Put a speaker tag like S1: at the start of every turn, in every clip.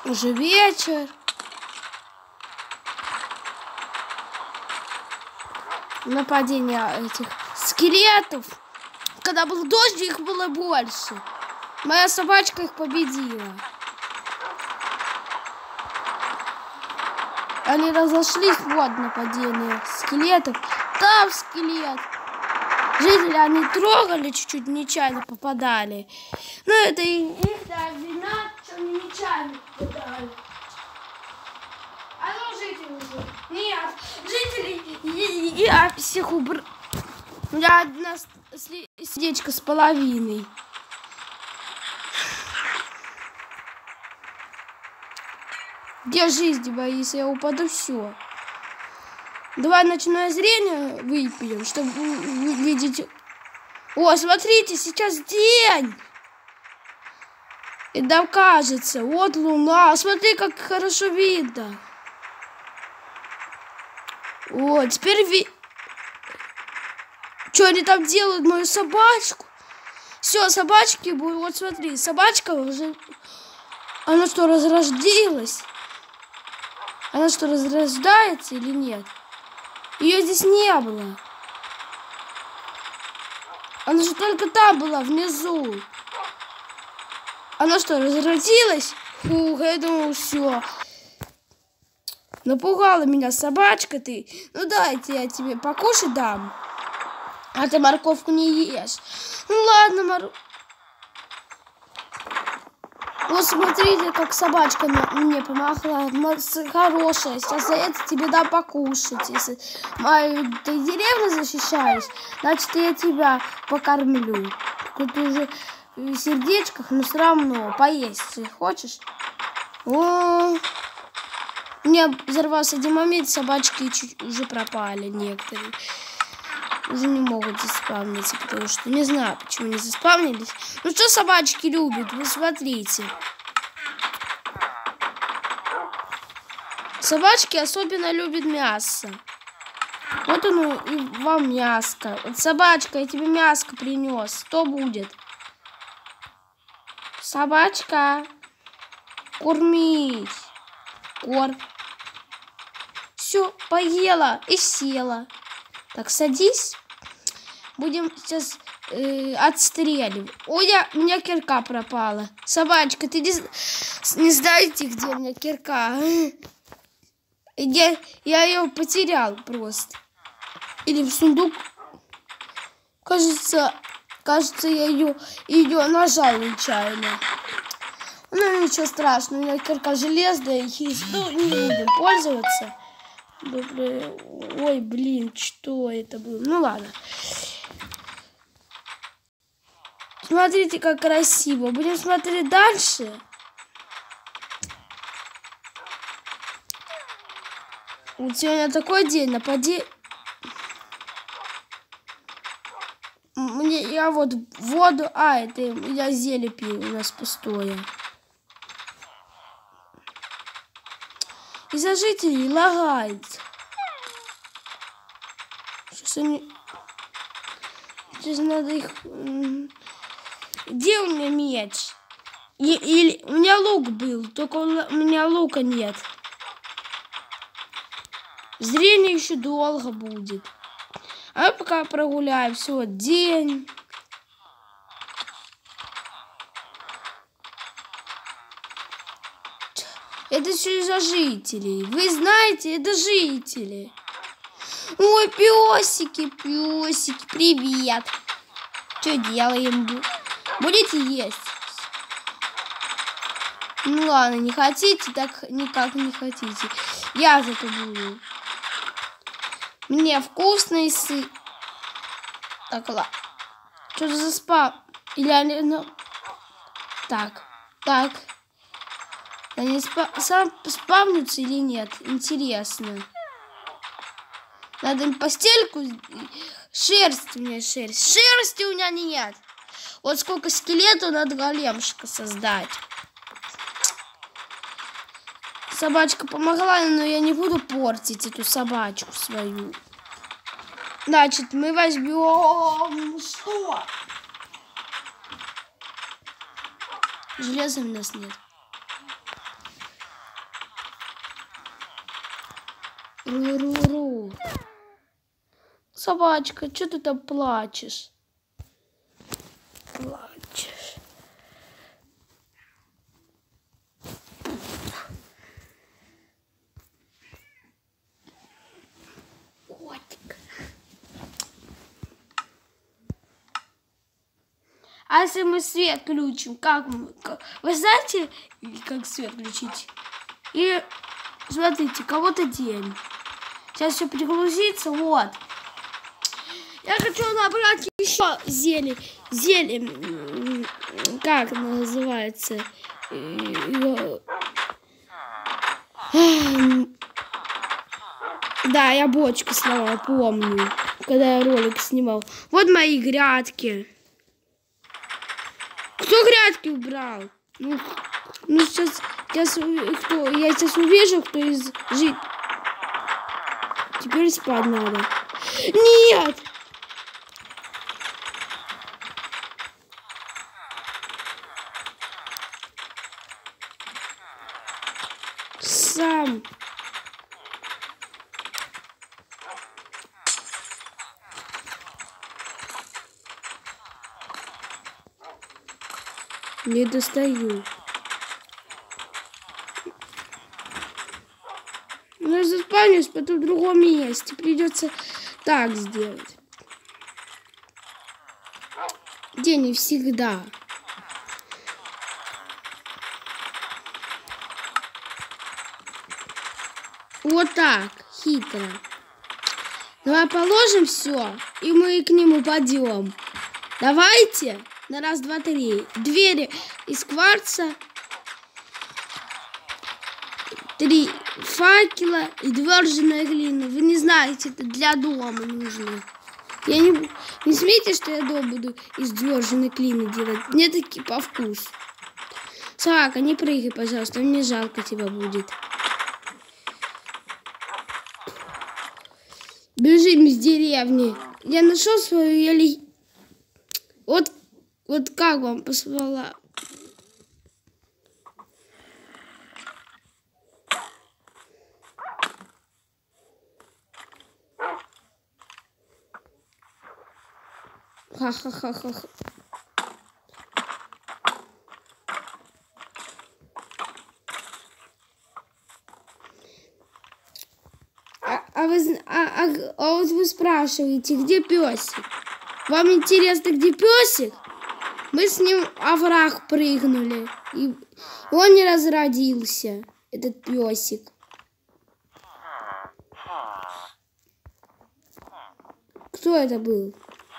S1: Уже вечер. Нападение этих скелетов. Когда был дождь, их было больше. Моя собачка их победила. Они разошлись, вот нападение скелетов. Там скелет. Жители они трогали, чуть-чуть нечаянно попадали. Но это их вина, что они нечаянно попадали. А ну, жители уже. Нет, жители, я всех убрал. У меня одна сердечко с половиной. Где жизнь моя, если я упаду, все. Давай ночное зрение выпьем, чтобы видеть. О, смотрите, сейчас день. И да, кажется, вот луна. Смотри, как хорошо видно. Вот, теперь что они там делают, мою собачку? Все, собачки будут. Вот смотри, собачка уже. Она что, разродилась? Она что, разрождается или нет? Ее здесь не было. Она же только там была, внизу. Она что, разродилась? Фух, я думал, все. Напугала меня собачка ты. Ну дайте я тебе покушать дам. А ты морковку не ешь. Ну ладно, Вот смотрите, как собачка мне помогла. Хорошая. Сейчас за это тебе дам покушать. Если ты деревню защищаешь, значит я тебя покормлю. Тут уже в сердечках, но все равно поесть хочешь. О, у меня взорвался динамит, собачки чуть уже пропали некоторые. Уже не могут заспавниться, потому что не знаю, почему не заспавнились. Ну что собачки любят, вы смотрите. Собачки особенно любят мясо. Вот оно и вам мяско. Вот собачка, я тебе мяско принес. Что будет? Собачка, кормись. Все, поела и села. Так, садись. Будем сейчас отстреливать. Ой, у меня кирка пропала. Собачка, ты не знаете, где у меня кирка? Я ее потерял просто. Или в сундук. Кажется, я ее нажал нечаянно. Ну, ничего страшного. У меня кирка железная. Ну, не будем пользоваться. Ой, блин, что это было? Ну ладно. Смотрите, как красиво. Будем смотреть дальше. Вот сегодня такой день, я вот воду... это я зелье пил, у нас пустое. Из-за жителей лагает. Сейчас надо их... Где у меня меч? Или у меня лук был, только у меня лука нет. Зрение еще долго будет. А мы пока прогуляем. Все, день. Это все из-за жителей. Вы знаете, это жители. Ой, песики, привет. Что делаем? Будете есть? Ну ладно, не хотите, так никак не хотите. Я зато буду. Мне вкусный сыр. Так, ладно. Что за спам? Или они... Ну... Так. Они спавнятся или нет? Интересно. Надо им постельку... Шерсть у меня шерсть. Шерсти у меня нет. Вот сколько скелетов надо големшика создать. Собачка помогла, но я не буду портить эту собачку свою. Значит, мы возьмем... Что? Железа у нас нет. Ру-ру-ру. Собачка, что ты там плачешь? Плачешь. Котик. А если мы свет включим, как мы? Вы знаете, как свет включить? И смотрите, кого-то день. Сейчас все перегрузится, вот. Я хочу набрать еще зелень. Зелень, как она называется? Да, я бочку сняла, помню, когда я ролик снимал. Вот мои грядки. Кто грядки убрал? Ну сейчас я сейчас увижу, кто из жить. Теперь спать надо. Нет! Сам. Не достаю. Ну, я заспавнюсь, потом в другом месте. Придется так сделать. Где не всегда. Вот так, хитро. Давай положим все, и мы к нему пойдем. Давайте. На раз, два, три. Двери из кварца. 3 факела и 2 ржаной глины. Вы не знаете, это для дома нужно. Я не смейте, что я дом буду из 2 ржаной глины делать. Мне такие по вкусу. Собака, не прыгай, пожалуйста. Мне жалко тебя будет. Бежим из деревни. Я нашел свою Вот как вам позвала? Ха-ха-ха-ха. Вот вы спрашиваете, где песик? Вам интересно, где песик? Мы с ним овраг прыгнули, и он не разродился, этот песик. Кто это был?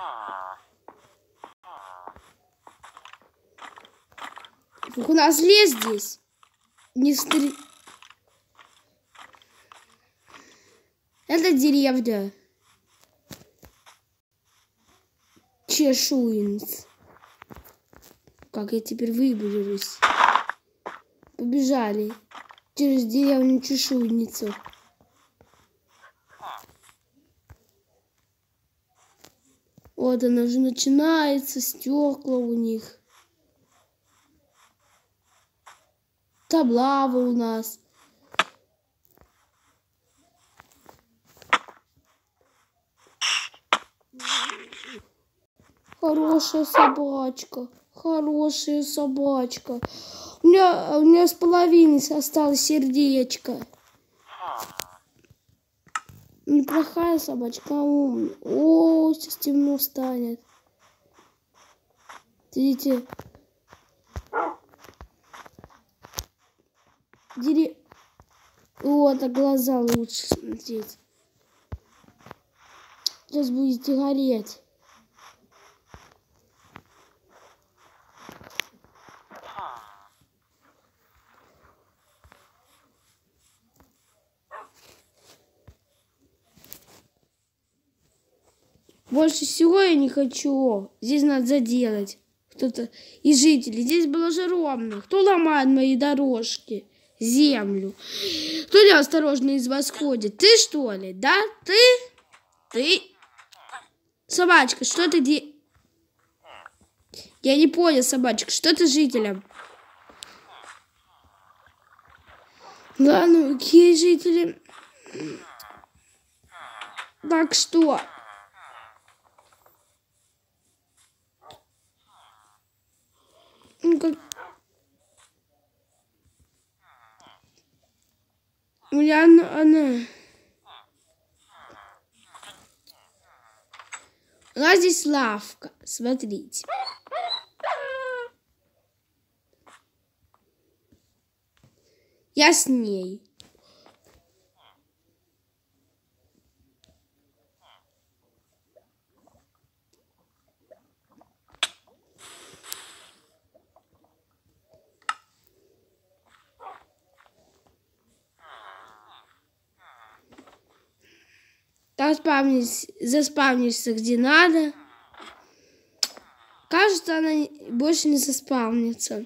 S1: У нас лес здесь. Не стр... Это деревня. Чешуинс. Как я теперь выберусь? Побежали через деревню Чешуйницу. Вот она уже начинается, стекла у них. Таблава у нас. Хорошая собачка. Хорошая собачка. У меня с половины осталось сердечко. Неплохая собачка, умная. О, сейчас темно станет. Видите? Вот, а глаза лучше смотреть. Сейчас будете гореть. Больше всего я не хочу. Здесь надо заделать. Кто-то из жителей. Здесь было же ровно. Кто ломает мои дорожки? Землю. Кто неосторожно из вас ходит? Ты что ли? Да? Ты? Собачка, что ты Я не понял, собачка. Что ты жителям? Ладно, какие жители? Так что... У меня она... У нас здесь лавка, смотрите. Я с ней. Там заспавнишься где надо. Кажется, она больше не заспавнится.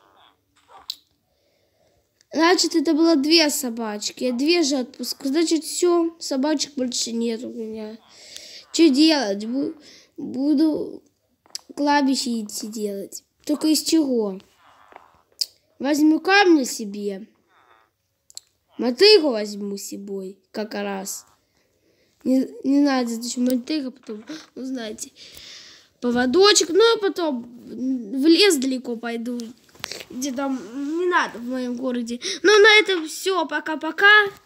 S1: Значит, это было 2 собачки. Я 2 же отпускаю. Значит, все, собачек больше нет у меня. Что делать? Буду кладбище идти делать. Только из чего? Возьму камни себе. Мотыгу возьму с собой, как раз. Не надо, зачем мотыга, потом, ну, знаете, поводочек. Ну, а потом в лес далеко пойду, где там не надо в моем городе. Ну, на этом все. Пока-пока.